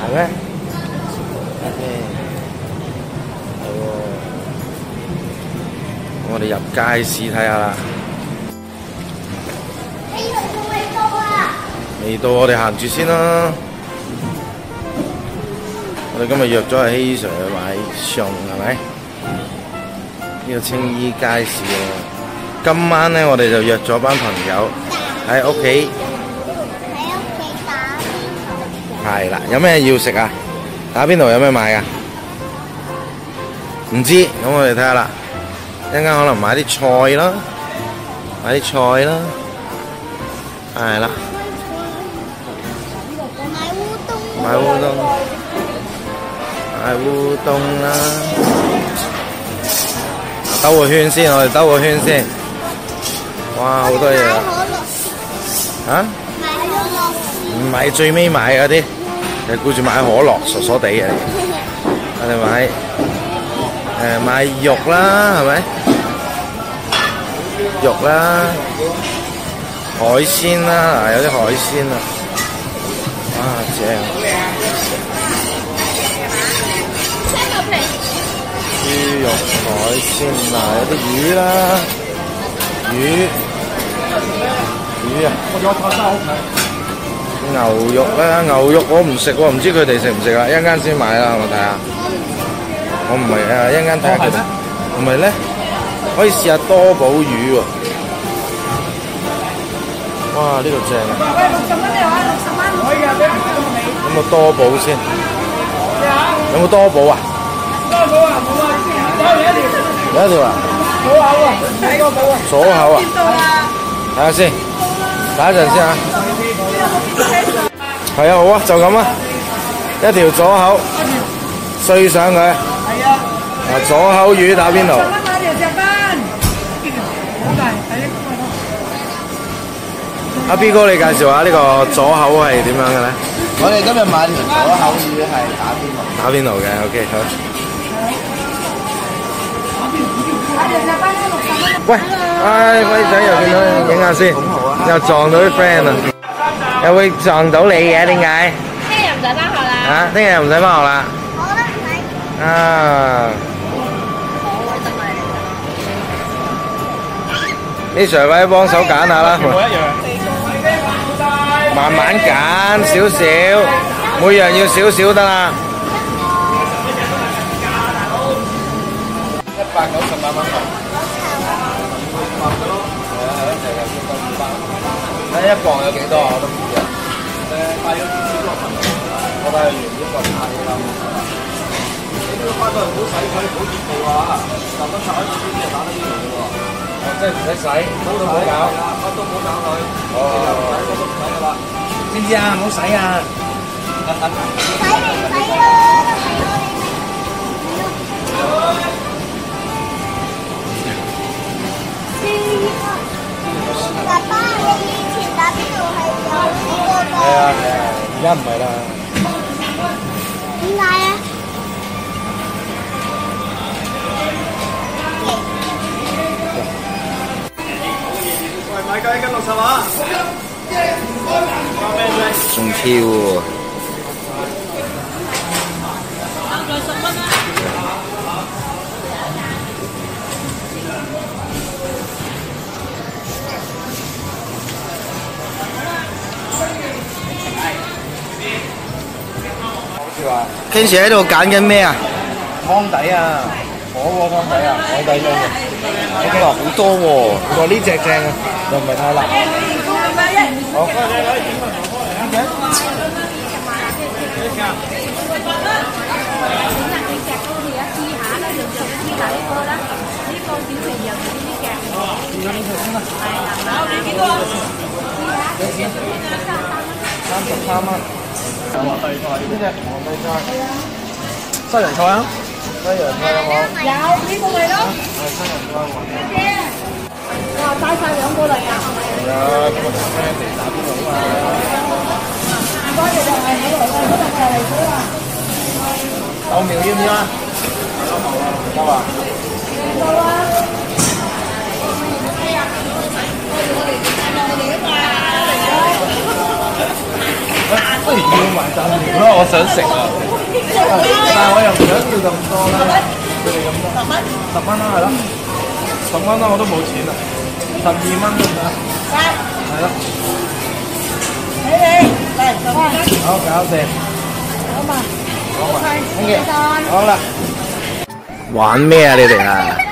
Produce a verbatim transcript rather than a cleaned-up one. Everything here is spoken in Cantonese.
係咩 ？OK， 係喎。我哋入街市睇下啦。未到，我哋行住先啦。我哋今日約咗阿希 Sir 去買餸，係咪？呢個青衣街市喎。今晚咧，我哋就約咗班朋友喺屋企。喺屋企打邊爐。係啦，有咩要食啊？打邊爐有咩買噶？唔知，咁我哋睇下啦。一陣間可能買啲菜啦，買啲菜啦，係啦。買烏冬，買烏冬啦。兜個圈先，我哋兜個圈先。哇，好多嘢啊！啊？買可樂。唔係最尾買嗰啲，你顧住買可樂，傻傻地嘅。我哋買誒買肉啦，係咪？肉啦，海鮮啦，嗱有啲海鮮啊。啊，正！豬肉、海鮮嗱，有啲魚啦，魚，魚啊！牛肉啦，牛肉我唔食喎，唔知佢哋食唔食啦，一陣間先買啦，我睇下。我唔係啊，一陣間睇下佢哋。唔係咧，可以試下多寶魚喎。哇！呢個正啊！六十蚊你話六十蚊？可以啊，有冇多寶先？有冇多寶啊？多寶啊，冇啊，有一條。有一條啊？左口啊，睇多寶啊。左口啊？睇下先，等一陣先啊。係啊，好啊，就咁啊，一條左口，碎上佢。係啊。啊，左口魚打邊爐。阿 B 哥，你介紹下呢個左口係點樣嘅咧？ 我哋今日買條左口魚係打邊爐。 打邊爐嘅 ，OK 好。喂，唉，輝仔又見到，影下先，又撞到啲 friend 啊！又會撞到你嘅，點解？ 聽日唔使返學啦。 啊，聽日唔使返學啦。 我覺得唔使。 啊。啲 Sir 快啲幫手揀下啦。一樣。慢慢揀少少，每樣要少少得啦。一百九十八蚊頭。係啊係啊，就係要夠二百。睇一磅有幾多啊？我都唔知啊。誒，帶咗少少落份。我帶完一個太啦。你都要翻到嚟唔好洗佢，唔好熱度啊！十蚊拆開咗先，就打得呢度嘅喎。哦，即係唔使洗，乜都唔好搞。乜都唔好搞佢。哦。乜都唔使噶啦。知唔知啊？唔好洗啊！ 洗咪唔洗咯，爸爸，你以前打邊爐係有呢個㗎？ 係啊係啊，而家唔係啦。 點解啊？ 喂，買雞一斤六十啊！ 仲挑喎。Ken Sir喺度揀緊咩啊？ 湯底啊，火鍋湯底啊，海底撈嘅。 哇，好多喎！我話呢隻正啊，又唔係太辣。好。三十三蚊。皇帝菜呢隻皇帝菜，西洋菜啊！西洋菜有冇？ 有呢個咪咯。 係西洋菜皇帝。 哇！帶晒兩個嚟啊！ 係啊，今日同 friend 嚟打邊爐啊！ 唔該，你就係好來，嗰度就嚟咗啦。 豆苗要唔要啊？夠啊！ 夠啊！ 不如要埋陣料啦，我想食啊，但係我又唔想要咁多啦，佢哋咁多，十蚊啦，係咯，十蚊啦，我都冇錢啊，十二蚊得唔得？係咯， 你你嚟十蚊， 好搞掂， 好嘛， 好嘛，thank you， 拜拜。 好啦，玩咩啊你哋啊？